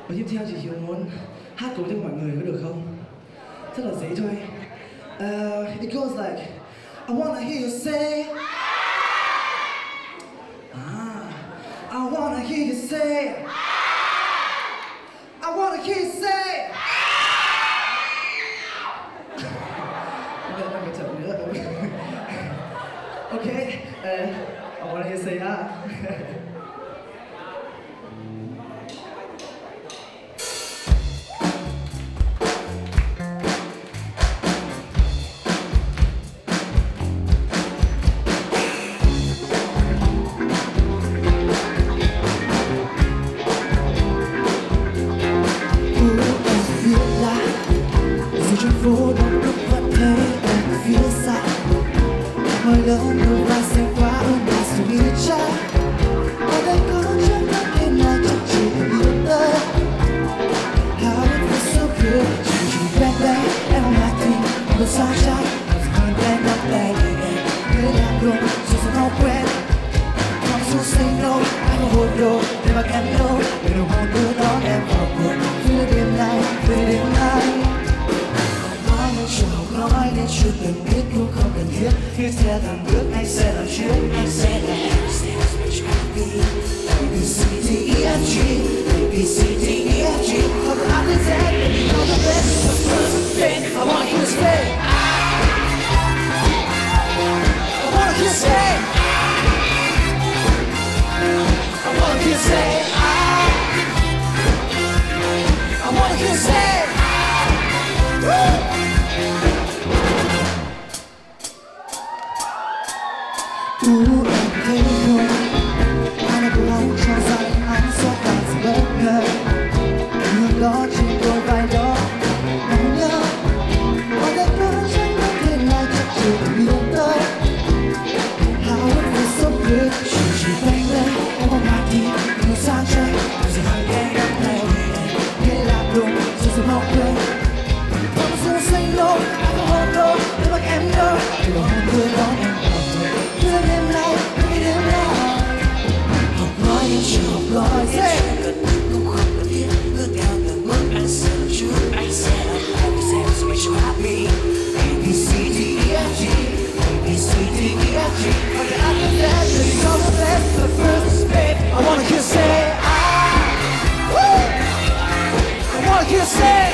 Và tiếp theo chị Hiếu muốn hát cùng cho mọi người có được không? Rất là dễ thôi. It goes like I wanna hear you say I wanna hear you say I wanna hear you say Đang phải chậm nữa. Ok, I wanna hear you say trong phố đông đúc vẫn thấy em phía xa hơi lớn đôi vai xem quá ơn và suy nghĩ trái ở đây có chẳng có thể nào chắc chỉ yêu tới how it feels so good chỉ quen đây em không lại tin một sao trái còn quen nắm tay người làm luôn dù sao không quen không so say no anh không hồi đồ để mà em đâu để đồng hồ đưa đón em vào cuộc với đêm nay với đêm nay nói nên chưa cần biết cũng không cần thiết khi theo từng bước anh sẽ làm trước anh sẽ làm ABC D E F G ABC D E F G không có ai đến thế để có the best the first thing I want you to stay I want you to stay I want you to stay I want you to stay em thấy không ai đã cố gắng cho rằng anh sẽ càng gì bất ngờ hướng đó trên đôi vai đó nóng nhớ ở đây có chẳng có thể lại chắc chưa yêu tới how it feels so good chỉ quanh đây em không ai đi một sáng trời giờ hàng đêm đắm này nghe là đúng rồi giờ mong quên không giờ say no anh không hôn đâu để mặc em đâu để lòng hôn người đó em nói cần cũng không cần thiết cứ theo từng bước anh sẽ làm trước anh sẽ làm lại vì xem so make you happy ABC D E F G ABC D E F G but after that there's all the best but first babe I wanna hear you say I wanna hear you say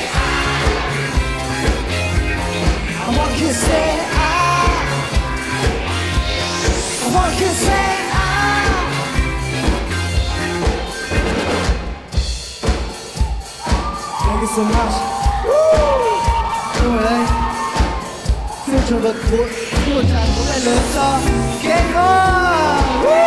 I wanna hear you say I wanna hear you say Thank you so much. Cảm ơn anh. Xin cho bật một tràng vỗ tay lớn cho Kengo.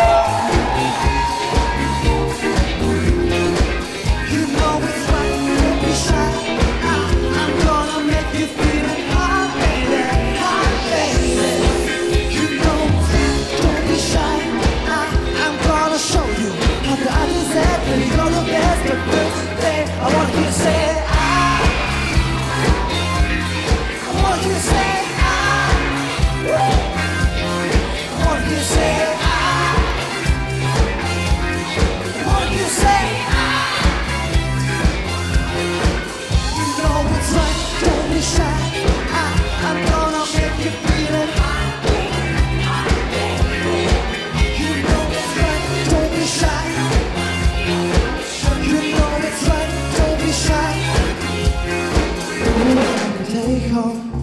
You know it's right, don't be shy. I'm gonna make you feel it hot, baby, hot, baby. You know it's right, don't be shy. I'm gonna show you how to understand when you know the best, but first, babe, I wanna hear you say. Thấy không